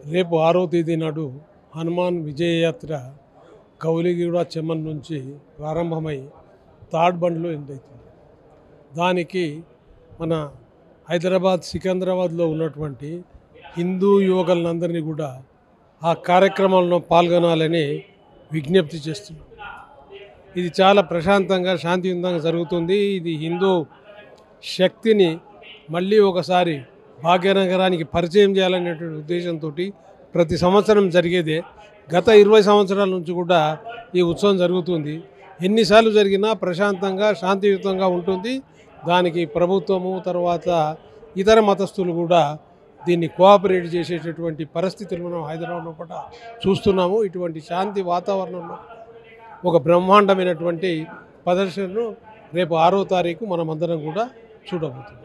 రేపు 6వ తేదీ నాడు హనుమాన్ విజయయాత్ర కౌలిగూడ చెమ్మన్ నుంచి ప్రారంభమై తాడ్ బండ్లో ఎండ్ అవుతుంది. దానికి మన హైదరాబాద్ సికింద్రాబాద్లో ఉన్నటువంటి హిందూ యువకులందరినీ కూడా ఆ కార్యక్రమంలో పాల్గొనాలని విజ్ఞప్తి చేస్తున్నాం. ఇది చాలా ప్రశాంతంగా శాంతియుతంగా జరుగుతుంది. ఇది హిందూ శక్తిని మళ్ళీ ఒకసారి భాగ్యనగరానికి పరిచయం చేయాలనేటువంటి ఉద్దేశంతో ప్రతి సంవత్సరం జరిగేదే. గత 20 సంవత్సరాల నుంచి కూడా ఈ ఉత్సవం జరుగుతుంది. ఎన్నిసార్లు జరిగినా ప్రశాంతంగా శాంతియుతంగా ఉంటుంది. దానికి ప్రభుత్వము తర్వాత ఇతర మతస్థులు కూడా దీన్ని కోఆపరేట్ చేసేటటువంటి పరిస్థితులు మనం హైదరాబాద్లో కూడా చూస్తున్నాము. ఇటువంటి శాంతి వాతావరణంలో ఒక బ్రహ్మాండమైనటువంటి ప్రదర్శనను రేపు 6వ తారీఖు మనమందరం కూడా చూడబోతున్నాం.